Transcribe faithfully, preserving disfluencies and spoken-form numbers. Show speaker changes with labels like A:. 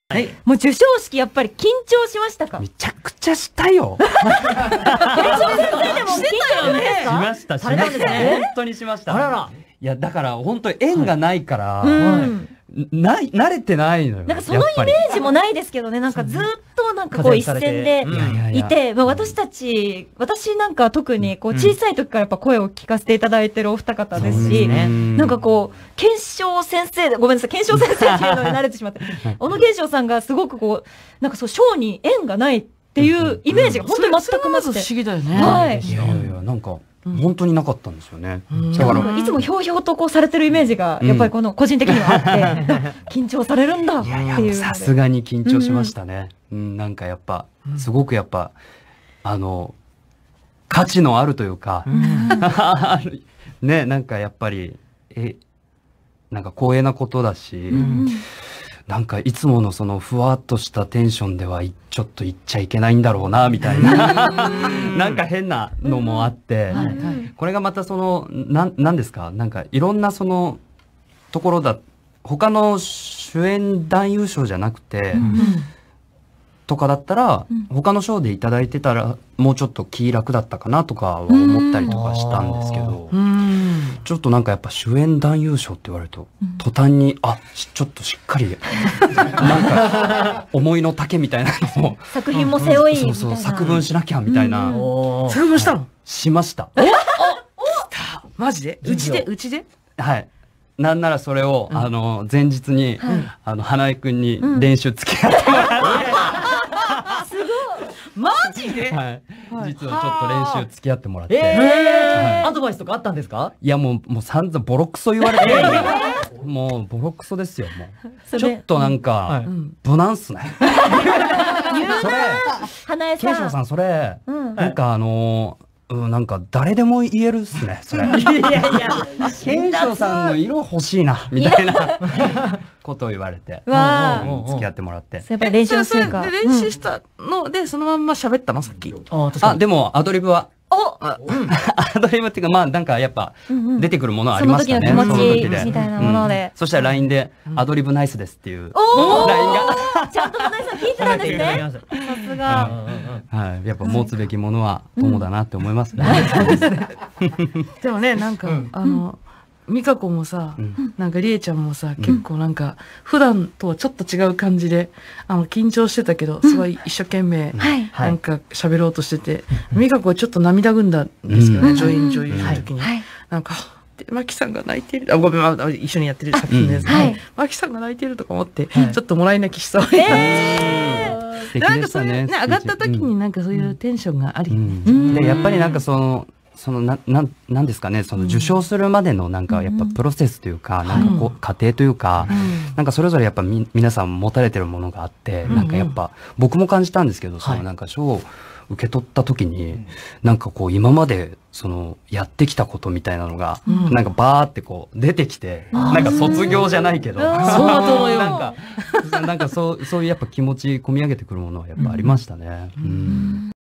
A: はい、もう授賞式やっぱり緊張しましたか？
B: めちゃくちゃしたよ。
A: 緊張先生でも緊張ね。
B: しました、しました。本当にしました。
C: あらら。
B: いや、だから本当に縁がないから、な、慣れてないのよ。
A: なんかそのイメージもないですけどね、なんかずっとなんかこう一線でいて、まあ私たち、私なんか特にこう小さい時からやっぱ声を聞かせていただいてるお二方ですし、なんかこう、検証先生で、ごめんなさい、検証先生っていうのに慣れてしまって、小野賢章さんがすごくこう、なんかそう、賞に縁がないっていうイメージが本当に全くなくて。
C: 不思議だよね。
A: はい。
B: いやいや、なんか、本当になかったんですよね。
A: だからいつもひょうひょうとこうされてるイメージがやっぱりこの個人的にはあって緊張されるんだっていう。
B: さすがに緊張しましたね。うん、なんかやっぱすごくやっぱあの価値のあるというかね、なんかやっぱりえなんか光栄なことだし。なんかいつものそのふわっとしたテンションではちょっと言っちゃいけないんだろうなみたいななんか変なのもあって、これがまたそのななんですか、なんかいろんなそのところだ、他の主演男優賞じゃなくて、うん、とかだったら、うん、他の賞でいただいてたらもうちょっと気楽だったかなとかは思ったりとかしたんですけど、ちょっとなんかやっぱ主演男優賞って言われると、うん、途端にあちょっとしっかりなんか思いの丈みたいなのを
A: 作品も背負いみたいな、
B: そうそう作文しなきゃみたいな、
C: 作文したの？
B: しました。
C: え？マジで？うちでうちで？
B: はい。なんならそれを、あの前日に、あの花江くんに練習付き合ってもらって、
A: すごい。
C: マジで？
B: はい。実はちょっと練習付き合ってもらって。
C: ええ。アドバイスとかあったんですか？
B: いやもうもう散々ボロクソ言われて、もうボロクソですよもう。ちょっとなんか無難っすね。
A: 言うな。花江さん。
B: 賢章さんそれなんかあの。うん、なんか誰でも言えるっすね、それ。いやいや、賢章さんの色欲しいな、みたいなことを言われて、付き合ってもらって。
A: やっぱり練習してるか。
C: 練習したので、そのまんま喋ったの、さっき。
B: あ、でもアドリブは。
A: お
B: アドリブっていうか、まあなんかやっぱ出てくるものはありましたね。
A: その時の気持ちみたいなもので。
B: そしたら ライン でアドリブナイスですっていう ライン が。
A: ちゃんと花江さん聞いてたんですね。さすが。
B: はい、やっぱ持つべきものは友だなって思いますね。
C: でもね、なんかあの美香子もさ、なんかりえちゃんもさ、結構なんか普段とはちょっと違う感じで、あの緊張してたけど、すごい一生懸命なんか喋ろうとしてて、美香子はちょっと涙ぐんだんですけどね、女優女優の時に、なんか。マキさんが泣いてる、あ、ごめん、一緒にやってる作品ですね。マキさんが泣いてるとか思って、ちょっともらい泣きしそう。なんかそういうね、上がった時になんかそういうテンションがあり。
B: で、やっぱりなんかその、そのな、なん、なんですかね、その受賞するまでのなんかやっぱプロセスというか、なんかこう、過程というか、なんかそれぞれやっぱみ、皆さん持たれてるものがあって、なんかやっぱ、僕も感じたんですけど、そのなんか賞を受け取った時に、なんかこう今まで、その、やってきたことみたいなのが、なんかバーってこう出てきて、なんか卒業じゃないけど、
C: そうのよう
B: なんか、なんかそう、そういうやっぱ気持ち込み上げてくるものはやっぱありましたね。